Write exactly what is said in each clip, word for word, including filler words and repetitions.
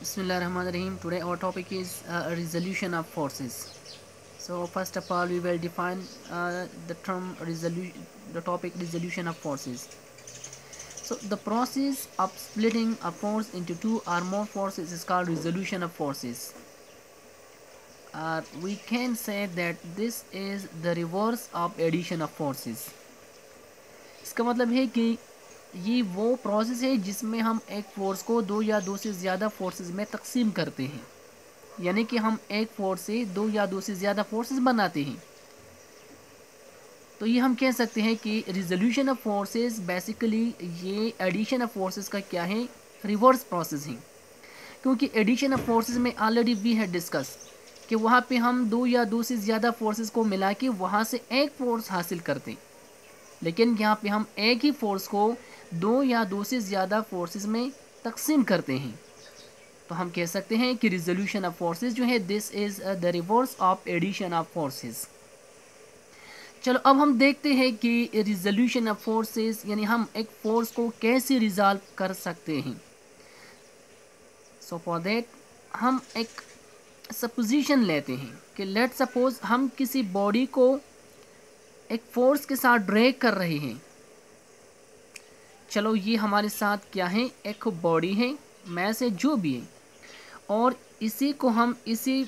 Bismillahirrahmanirrahim. Today our topic is uh, resolution of forces. So first of all, we will define uh, the term resolution, the topic resolution of forces. So the process of splitting a force into two or more forces is called resolution of forces. Uh, we can say that this is the reverse of addition of forces. इसका मतलब है कि ये वो process है जिसमें हम एक फोर्स को दो या दो से ज़्यादा फोर्सेस में तकसीम करते हैं, यानी कि हम एक फोर्स से दो या दो से ज़्यादा फोर्सेस बनाते हैं। तो ये हम कह सकते हैं कि रिजोल्यूशन ऑफ फोर्सेस बेसिकली ये एडिशन ऑफ फोर्सेस का क्या है, रिवर्स प्रोसेस है। क्योंकि एडिशन ऑफ फोर्सेस में ऑलरेडी वी है डिस्कस कि वहाँ पे हम दो या दो से ज़्यादा फोर्सेस को मिला के वहाँ से एक फोर्स हासिल करते हैं, लेकिन यहाँ पे हम एक ही फोर्स को दो या दो से ज़्यादा फोर्सेस में तकसीम करते हैं। तो हम कह सकते हैं कि रिजोल्यूशन ऑफ फोर्सेस जो है this is the reverse of addition of forces. चलो अब हम देखते हैं कि रिजोल्यूशन ऑफ फोर्सेस यानी हम एक फोर्स को कैसे रिजॉल्व कर सकते हैं। सो फॉर दैट हम एक सपोजिशन लेते हैं कि लेट सपोज हम किसी बॉडी को एक फोर्स के साथ ड्रैग कर रहे हैं। चलो ये हमारे साथ क्या है, एक बॉडी है, मैस है, जो भी है, और इसी को हम इसी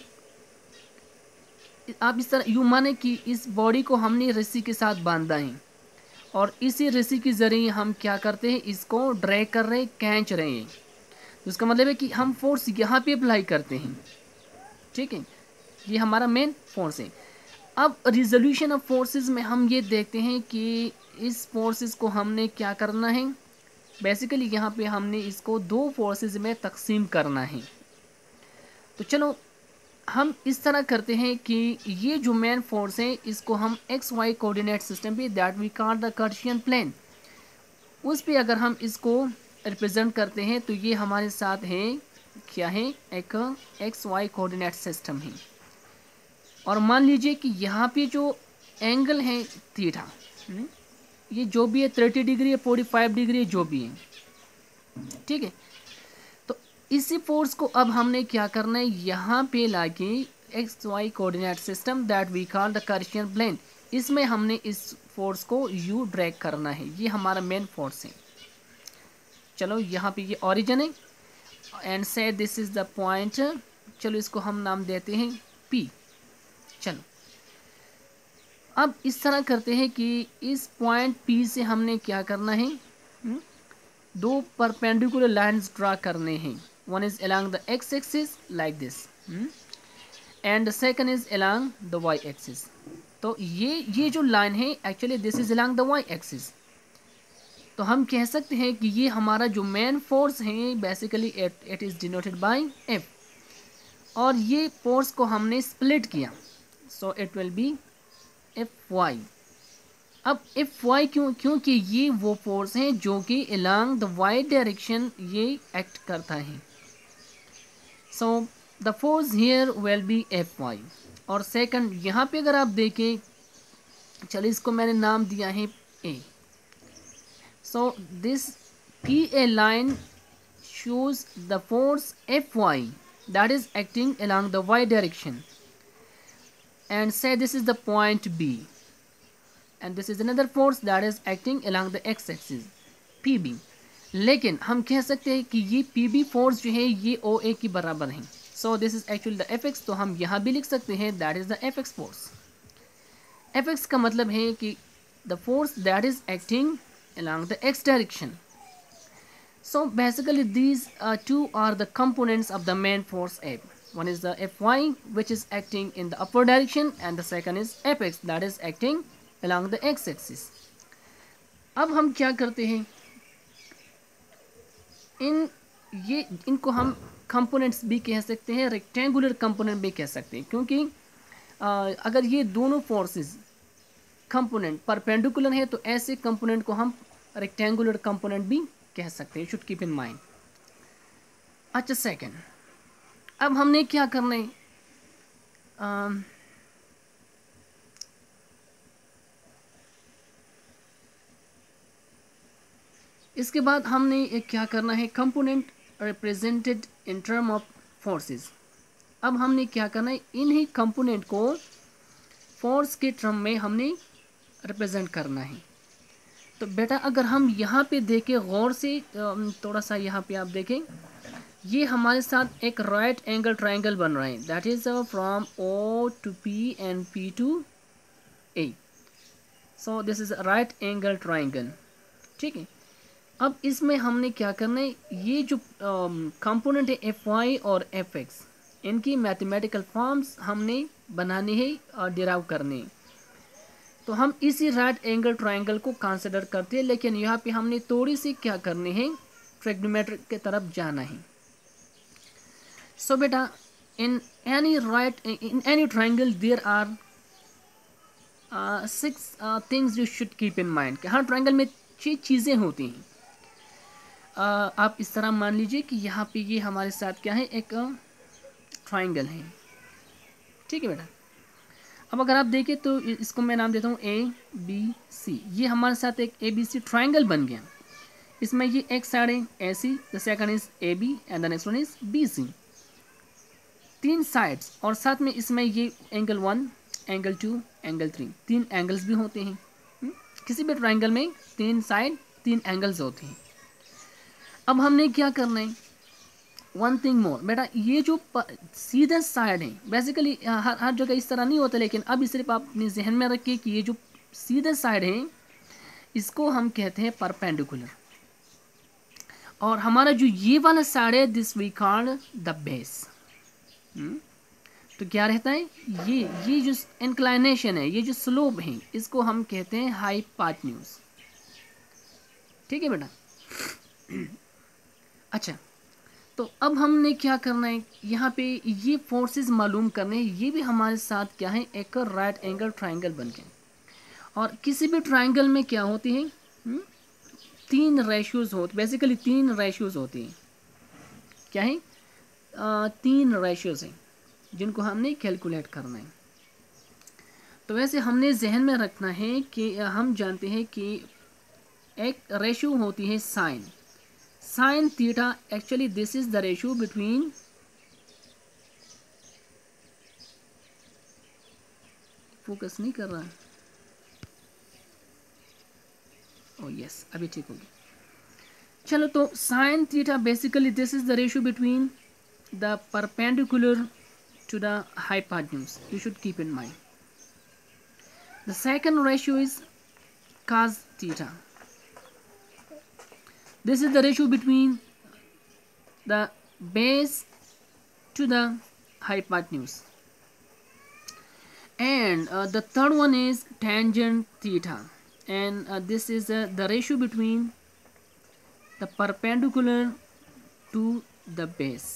आप इस तरह यूँ माने कि इस बॉडी को हमने रस्सी के साथ बांधा है और इसी रस्सी के ज़रिए हम क्या करते हैं, इसको ड्रैग कर रहे हैं, खींच रहे हैं। तो इसका मतलब है कि हम फोर्स यहाँ पे अप्लाई करते हैं। ठीक है, ये हमारा मेन फोर्स है। अब रिजोल्यूशन ऑफ फोर्सेस में हम ये देखते हैं कि इस फोर्सेस को हमने क्या करना है, बेसिकली यहाँ पे हमने इसको दो फोर्सेस में तकसीम करना है। तो चलो हम इस तरह करते हैं कि ये जो मेन फोर्स है इसको हम एक्स वाई कोऑर्डिनेट सिस्टम पे that we call the Cartesian plane, उस पे अगर हम इसको रिप्रेजेंट करते हैं तो ये हमारे साथ है क्या है, एक एक्स वाई कोऑर्डिनेट सिस्टम है। और मान लीजिए कि यहाँ पे जो एंगल है थीटा, ये जो भी है थर्टी डिग्री है, फोर्टी फाइव डिग्री है, जो भी है, ठीक है। तो इसी फोर्स को अब हमने क्या करना है, यहाँ पे लाके X Y coordinate system that we call the Cartesian plane, इसमें हमने इस फोर्स को यू ड्रैग करना है। ये हमारा मेन फोर्स है। चलो यहाँ पे ये ओरिजिन है एंड से दिस इज द पॉइंट। चलो इसको हम नाम देते हैं पी। चलो अब इस तरह करते हैं कि इस पॉइंट पी से हमने क्या करना है, हुँ? दो परपेंडिकुलर लाइंस ड्रा करने हैं। One is along the X axis like this and the second is along the Y axis. तो ये ये जो लाइन है actually this is along the Y axis. तो हम कह सकते हैं कि ये हमारा जो मेन फोर्स है basically it is denoted by F, और ये फोर्स को हमने स्प्लिट किया, so it will be F Y. अब एफ वाई क्यों, क्योंकि ये वो फोर्स है जो कि अलोंग द वाई डायरेक्शन ये एक्ट करता है। So the force here will be F Y. और सेकंड यहाँ पे अगर आप देखें, चलिए इसको मैंने नाम दिया है A. So this P A line shows the force F Y that is acting along the y direction, and say this is the point B, and this is another force that is acting along the x axis P B। लेकिन हम कह सकते हैं कि ये P B force जो है ये O A की बराबर है। So this is actually the F X। तो हम यहाँ भी लिख सकते हैं that is the F X force. F X का मतलब है कि the force that is acting along the x direction। So basically these uh, two are the components of the main force F. One is the F Y which is acting in the upward direction, and the second is F X that is acting along the x axis। अब हम क्या करते हैं, इन ये इनको हम components भी कह सकते हैं, rectangular component भी कह सकते हैं, क्योंकि uh, अगर ये दोनों forces component perpendicular है तो ऐसे component को हम rectangular component भी कह सकते हैं। Should keep in mind. अच्छा सेकंड, अब हमने क्या करना है, आ, इसके बाद हमने एक क्या करना है, component represented in term of forces. अब हमने क्या करना है, इन्हीं कंपोनेंट को फोर्स के टर्म में हमने रिप्रेजेंट करना है। तो बेटा अगर हम यहाँ पे देखें गौर से, थोड़ा सा यहाँ पे आप देखें, ये हमारे साथ एक राइट एंगल ट्रायंगल बन रहा है, that is from O to P and P to A. So this is right angle triangle, ठीक है। अब इसमें हमने क्या करना है, ये जो कंपोनेंट है एफ वाई और एफ एक्स, इनकी मैथमेटिकल फॉर्म्स हमने बनाने हैं और डिराइव करने हैं। तो हम इसी राइट एंगल ट्रायंगल को कंसिडर करते हैं, लेकिन यहाँ पे हमने थोड़ी सी क्या करने हैं, ट्रिग्नोमेट्री की तरफ जाना है। सो बेटा in any right in any triangle there are six things you should keep in mind कि हर ट्रायंगल में छह चीज़ें होती हैं। uh, आप इस तरह मान लीजिए कि यहाँ पे ये हमारे साथ क्या है, एक ट्रायंगल है, ठीक है बेटा। अब अगर आप देखें तो इसको मैं नाम देता हूँ ए बी सी। ये हमारे साथ एक ए बी सी ट्रायंगल बन गया। इसमें ये एक साइड है A C, the second is A B and the next one is B C, तीन साइड्स, और साथ में इसमें ये angle one, angle two, angle three, तीन एंगल्स भी होते हैं। हुँ? किसी भी ट्रायंगल में तीन साइड, तीन एंगल्स होते हैं। अब हमने क्या करना है, वन थिंग मोर बेटा, ये जो सीधा साइड है, बेसिकली हर हर जगह इस तरह नहीं होता, लेकिन अब सिर्फ आप अपने जहन में रखिए कि ये जो सीधा साइड है इसको हम कहते हैं परपेंडिकुलर, और हमारा जो ये वाला साइड है this we called the base. तो क्या रहता है, ये ये जो इंक्लाइनेशन है, ये जो स्लोप है, इसको हम कहते हैं हाइपोटेन्यूज, ठीक है बेटा। अच्छा, तो अब हमने क्या करना है, यहाँ पे ये फोर्सेस मालूम करने हैं। ये भी हमारे साथ क्या है, एक राइट एंगल ट्रायंगल बन गए। और किसी भी ट्रायंगल में क्या होती है, हुँ? तीन रेशियोज होते, बेसिकली तीन रेशियोज होती हैं। क्या है, आ, तीन रेशियोज हैं जिनको हमने कैलकुलेट करना है। तो वैसे हमने जहन में रखना है कि हम जानते हैं कि एक रेशियो होती है sine, sine theta. Actually this is the ratio between focus नहीं कर रहा है, ओ यस अभी ठीक होगी। चलो, तो sine theta basically this is the ratio between the perpendicular to the hypotenuse. You should keep in mind. The second ratio is cos theta. This is the ratio between the base to the hypotenuse. And uh, the third one is tangent theta. And uh, this is uh, the ratio between the perpendicular to the base.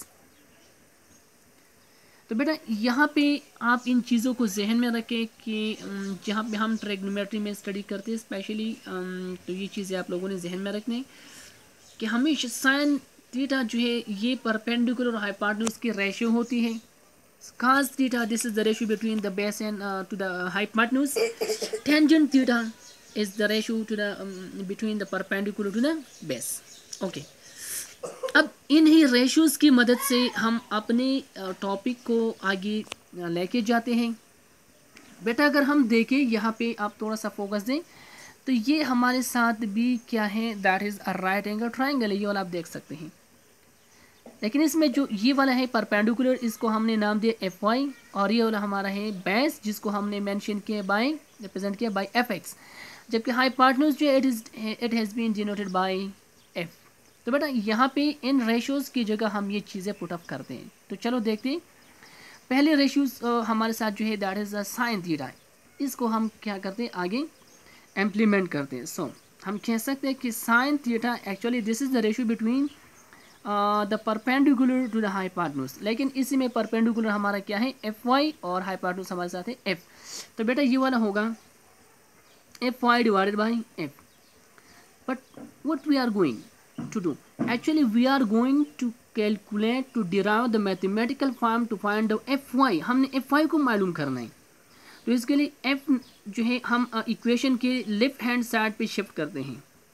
तो बेटा यहाँ पे आप इन चीज़ों को जहन में रखें कि जहाँ पे हम ट्रिग्नोमेट्री में स्टडी करते हैं स्पेशली, तो ये चीज़ें आप लोगों ने जहन में रखने कि हमेशा साइन थीटा जो है ये परपेंडिकुलर और हाइपोटेन्यूज की रेशियो होती है। cos theta this is the ratio between the base and to the hypotenuse. Tangent theta is the ratio to the between the perpendicular to the base. Okay, अब इन ही ratios की मदद से हम अपने टॉपिक को आगे लेके जाते हैं। बेटा अगर हम देखें यहाँ पे, आप थोड़ा सा फोकस दें, तो ये हमारे साथ भी क्या है, that is a right angle triangle है, ये वाला आप देख सकते हैं। लेकिन इसमें जो ये वाला है परपेंडिकुलर, इसको हमने नाम दिया एफ वाई, और ये वाला हमारा है बेस जिसको हमने मेंशन किया बाय, रिप्रेजेंट किया बाय एफ एक्स, जबकि हाइपोटेन्यूज जो it is it has been denoted by F. तो बेटा यहाँ पे इन रेशियोज़ की जगह हम ये चीज़ें पुट अप करते हैं। तो चलो देखते हैं। पहले रेशियोज़ हमारे साथ जो है that is the sine theta, इसको हम क्या करते हैं, आगे इम्प्लीमेंट करते हैं। सो so, हम कह सकते हैं कि sine theta actually this is the ratio between the perpendicular to the hypotenuse. लेकिन इसी में परपेंडिकुलर हमारा क्या है, एफ वाई, और हाइपोटेन्यूज हमारे साथ है एफ। तो बेटा ये वाला होगा F Y divided by F. But what we are going to do, actually we are going to calculate to derive the mathematical form to find out fy। हमने fy को मालूम करना है। तो इसके लिए f जो है हम इक्वेशन के लेफ्ट हैंड साइड पे शिफ्ट करते हैं।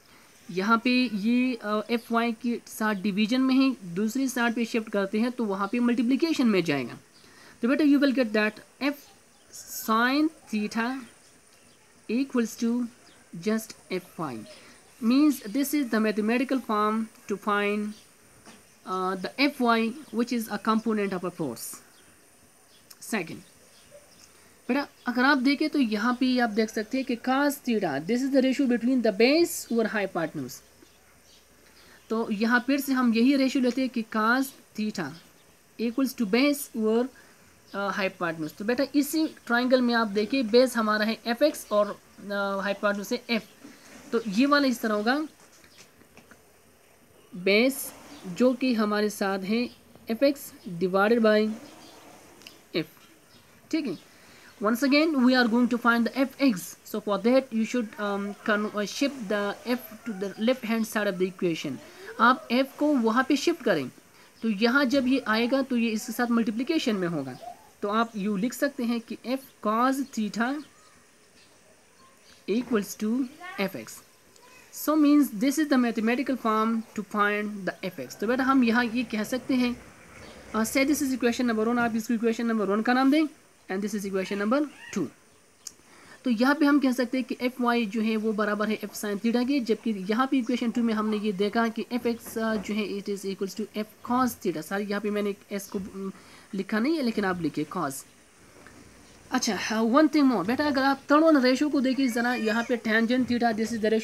यहाँ पे ये एफ वाई के साथ डिवीजन में ही दूसरी साइड पे शिफ्ट करते हैं तो वहाँ पे मल्टीप्लिकेशन में जाएगा। तो बेटा you will get that F sine theta equals to just fy, means this is the mathematical form to find uh, the fy which is a component of a force. Second, बेटा अगर आप देखें तो यहाँ पे आप देख सकते हैं कि cos theta this is the ratio between the base और hypotenuse। तो यहाँ फिर से हम यही रेशियो लेते हैं कि cos theta equals to base और हाइपोटेन्यूज। तो बेटा इसी ट्राइंगल में आप देखिए बेस हमारा है एफ एक्स और हाइपोटेन्यूज है एफ। तो ये वाला इस तरह होगा, बेस जो कि हमारे साथ है F X divided by F. ठीक है, once again we are going to find the fx, so for that you should um, shift the f to the left hand side of the equation। आप f को वहाँ पे shift करें तो यहाँ जब ये आएगा तो ये इसके साथ मल्टीप्लिकेशन में होगा। तो आप यू लिख सकते हैं कि f cos theta equals to fx, so means this is the mathematical form to find the fx। तो बेटा हम यहाँ ये कह सकते हैं से this is equation number one, आप इसको इक्वेशन नंबर वन का नाम दें and this is equation number two. तो यहाँ पे हम कह सकते हैं कि एफ वाई जो है वो बराबर है एफ साइन थीटा के, जबकि यहाँ पे इक्वेशन टू में हमने ये देखा कि एफ एक्स जो है it is equals to F cos theta. सारी यहाँ पे मैंने एस को लिखा नहीं है लेकिन आप लिखिए कॉस। अच्छा वन थिंग मोर बेटा, अगर आप थर्ड वन रेशो को देखिए ज़रा, यहाँ पे tangent theta this is the ratio